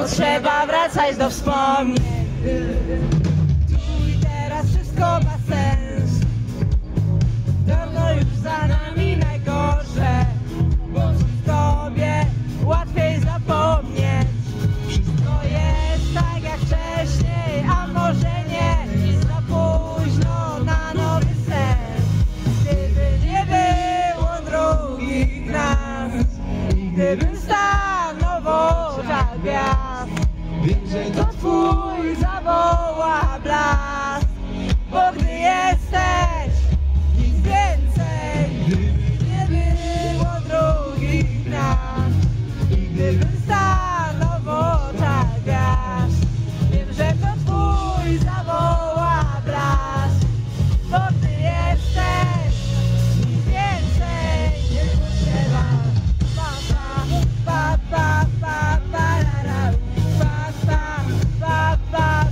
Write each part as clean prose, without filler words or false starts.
potrzeba wracać do wspomnień. Tu i teraz wszystko ma sens. Dawno już za nami najgorsze, bo w tobie łatwiej zapomnieć. Wszystko jest tak jak wcześniej, a może nie. Za późno na nowy sen. Gdyby nie było drugich nas, gdybym stanął w oczach gwiazd, wiem, że to twój zawoła blask. Bo gdy jesteś, nic więcej. Gdyby nie było drugich nas, gdybym stanął w oczach gwiazd, wiem, że to twój zawoła blask. Bo gdy jesteś, nic więcej nie potrzeba. Pa, pa, pa, pa, parara. Pa, pa, pa, pa,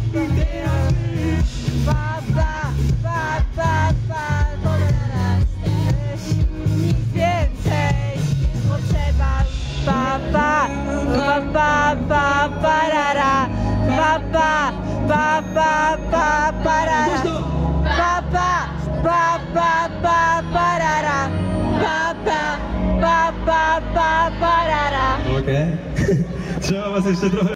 pa, nic więcej nie potrzeba. Pa, pa, pa, pa, pa, parara. Pa, pa, pa, pa, pa, parara. Pa, pa, pa, pa, pa, parara. Pa, pa, pa, pa, pa, parara. Okej. Trzeba was jeszcze trochę